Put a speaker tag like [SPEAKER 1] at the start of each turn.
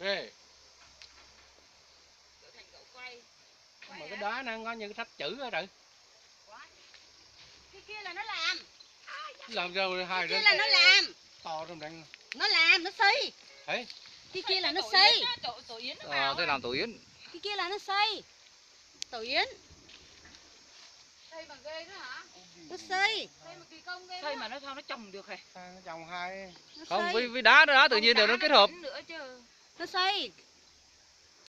[SPEAKER 1] Ghê.
[SPEAKER 2] Thành cậu quay.
[SPEAKER 1] Mà cái đá nó có như thách chữ rồi.
[SPEAKER 2] Cái kia là nó làm.
[SPEAKER 1] Làm sao hai
[SPEAKER 2] cái kia là nó làm.
[SPEAKER 1] To trong đằng.
[SPEAKER 2] Nó làm, nó xây.
[SPEAKER 1] Đấy.
[SPEAKER 2] Cái kia là nó xây.
[SPEAKER 3] Tổ yến nó thế làm tổ yến.
[SPEAKER 2] Cái kia là nó xây. Tổ yến.
[SPEAKER 3] Xây bằng ghê nữa hả?
[SPEAKER 2] Nó xây.
[SPEAKER 3] Xây mà kỳ công ghê. Xây mà nó sao nó trồng được hả?
[SPEAKER 1] Nó trồng hai.
[SPEAKER 2] Nó
[SPEAKER 4] Không,
[SPEAKER 2] xây.
[SPEAKER 4] với đá tự nhiên đều nó kết hợp.
[SPEAKER 3] Nữa chứ.
[SPEAKER 2] Nó xây.